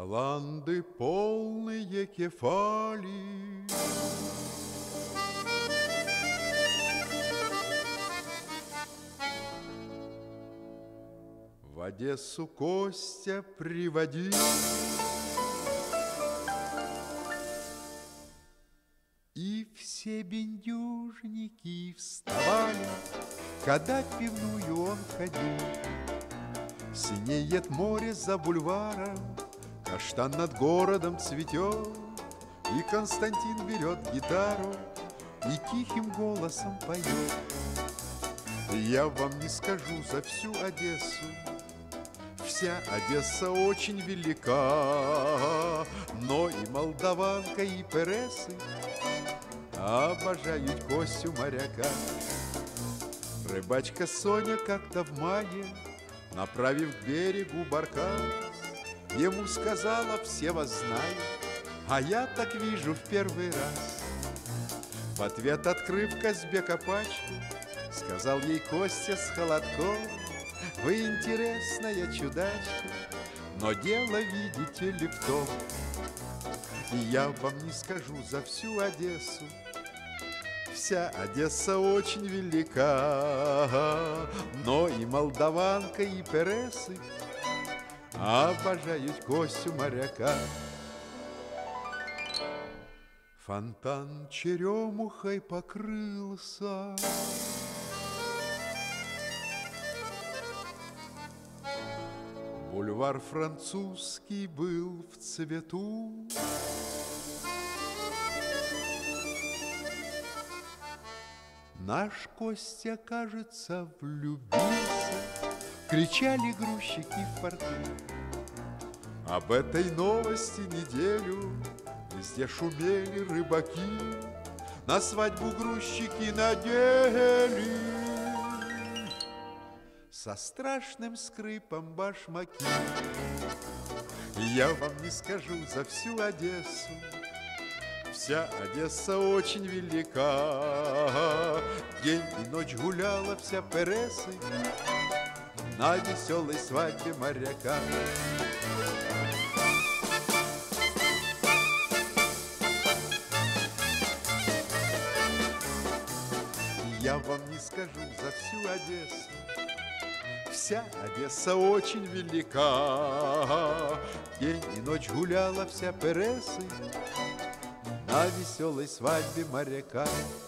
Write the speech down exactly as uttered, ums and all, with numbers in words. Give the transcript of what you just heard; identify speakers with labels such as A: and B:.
A: Баланды полные кефали, в Одессу Костя приводил. И все бендюжники вставали, когда в пивную он ходил. Синеет море за бульваром, каштан над городом цветет, и Константин берет гитару и тихим голосом поет. Я вам не скажу за всю Одессу, вся Одесса очень велика, но и молдаванка, и пересы обожают Костю моряка. Рыбачка Соня как-то в мае, направив к берегу баркас, ему сказала: все вас знают, а я так вижу в первый раз. В ответ, открыв Казбека пачку, сказал ей Костя с холодком: вы интересная чудачка, но дело, видите ли, в том. И я вам не скажу за всю Одессу, вся Одесса очень велика, но и молдаванка, и пересы обожают Костю моряка. Фонтан черемухой покрылся, бульвар французский был в цвету. Наш Костя, кажется, влюбился, кричали грузчики в порту. Об этой новости неделю везде шумели рыбаки, на свадьбу грузчики надели со страшным скрипом башмаки. Я вам не скажу за всю Одессу, вся Одесса очень велика, день и ночь гуляла вся пересы на веселой свадьбе моряка. Я вам не скажу за всю Одессу, вся Одесса очень велика, день и ночь гуляла вся пересы на веселой свадьбе моряка.